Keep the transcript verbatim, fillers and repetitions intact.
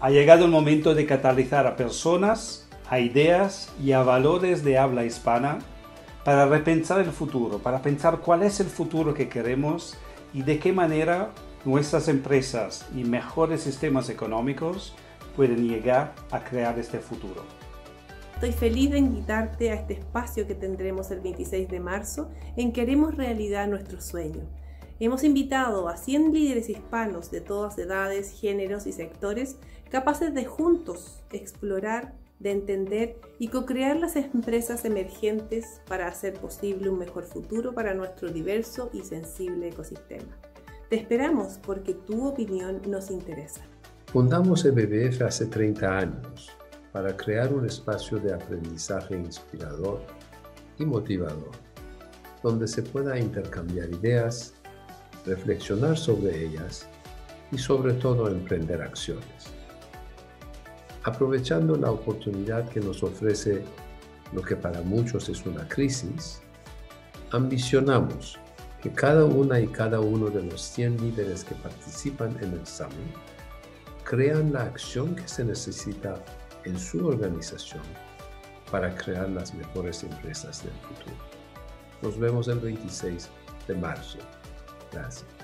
Ha llegado el momento de catalizar a personas, a ideas y a valores de habla hispana para repensar el futuro, para pensar cuál es el futuro que queremos y de qué manera nuestras empresas y mejores sistemas económicos pueden llegar a crear este futuro. Estoy feliz de invitarte a este espacio que tendremos el veintiséis de marzo en que haremos realidad nuestro sueño. Hemos invitado a cien líderes hispanos de todas edades, géneros y sectores capaces de juntos explorar, de entender y co-crear las empresas emergentes para hacer posible un mejor futuro para nuestro diverso y sensible ecosistema. Te esperamos porque tu opinión nos interesa. Fundamos E B B F hace treinta años para crear un espacio de aprendizaje inspirador y motivador, donde se pueda intercambiar ideas, reflexionar sobre ellas y sobre todo emprender acciones. Aprovechando la oportunidad que nos ofrece lo que para muchos es una crisis, ambicionamos que cada una y cada uno de los cien líderes que participan en el Summit crean la acción que se necesita en su organización para crear las mejores empresas del futuro. Nos vemos el veintiséis de marzo. Gracias.